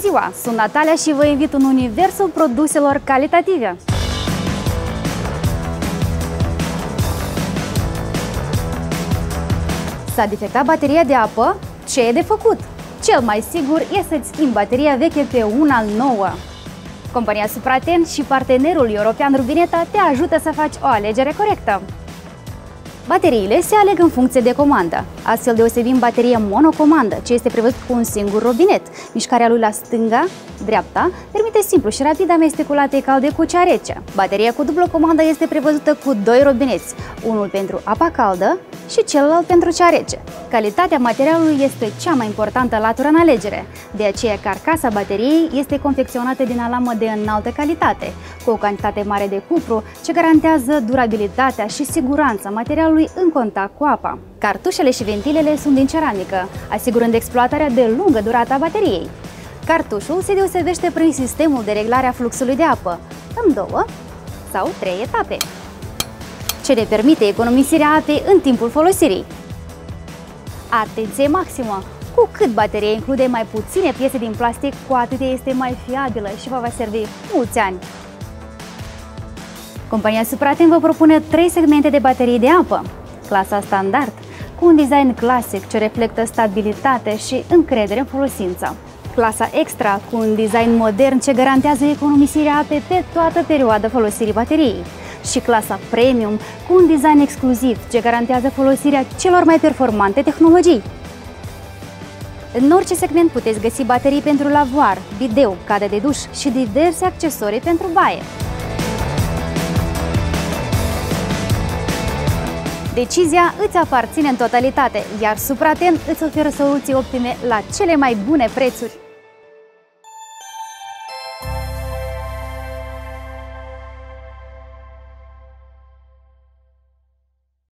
ziua! Sunt Natalia și vă invit în universul produselor calitative. S-a defectat bateria de apă? Ce e de făcut? Cel mai sigur e să-ți schimbi bateria veche pe una nouă. Compania Supraten și partenerul european Rubineta te ajută să faci o alegere corectă. Bateriile se aleg în funcție de comandă. Astfel deosebim bateria monocomandă, ce este prevăzut cu un singur robinet. Mișcarea lui la stânga, dreapta, permite simplu și rapid amestecul latei calde cu cea rece. Bateria cu dublă comandă este prevăzută cu doi robineți, unul pentru apa caldă și celălalt pentru cea rece. Calitatea materialului este cea mai importantă latură în alegere. De aceea, carcasa bateriei este confecționată din alamă de înaltă calitate, cu o cantitate mare de cupru, ce garantează durabilitatea și siguranța materialului în contact cu apa. Cartușele și ventilele sunt din ceramică, asigurând exploatarea de lungă durată a bateriei. Cartușul se deosebește prin sistemul de reglare a fluxului de apă, în 2 sau 3 etape, ce ne permite economisirea apei în timpul folosirii. Atenție maximă! Cu cât bateria include mai puține piese din plastic, cu atât este mai fiabilă și vă va servi mulți ani. Compania Supraten vă propune 3 segmente de baterii de apă. Clasa standard, cu un design clasic ce reflectă stabilitate și încredere în folosință. Clasa extra, cu un design modern ce garantează economisirea apei pe toată perioada folosirii bateriei. Și clasa premium, cu un design exclusiv ce garantează folosirea celor mai performante tehnologii. În orice segment puteți găsi baterii pentru lavoar, bideu, cadă de duș și diverse accesorii pentru baie. Decizia îți aparține în totalitate, iar Supraten îți oferă soluții optime la cele mai bune prețuri.